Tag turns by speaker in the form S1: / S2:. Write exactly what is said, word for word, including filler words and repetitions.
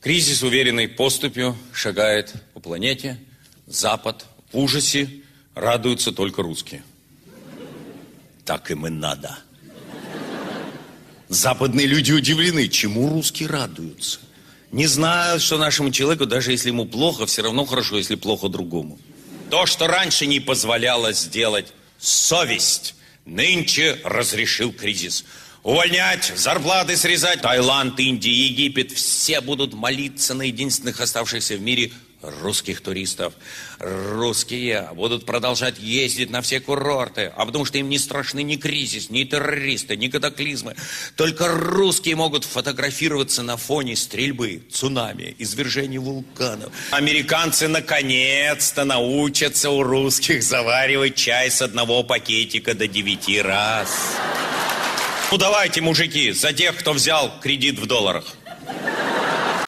S1: Кризис уверенной поступью шагает по планете. Запад в ужасе, радуются только русские. Так им и надо. Западные люди удивлены, чему русские радуются. Не знают, что нашему человеку, даже если ему плохо, все равно хорошо, если плохо другому. То, что раньше не позволяло сделать совесть, нынче разрешил кризис. Увольнять, зарплаты срезать. Таиланд, Индия, Египет, все будут молиться на единственных оставшихся в мире русских туристов. Русские будут продолжать ездить на все курорты, а потому что им не страшны ни кризис, ни террористы, ни катаклизмы. Только русские могут фотографироваться на фоне стрельбы, цунами, извержений вулканов. Американцы наконец-то научатся у русских заваривать чай с одного пакетика до девяти раз. Ну давайте, мужики, за тех, кто взял кредит в долларах.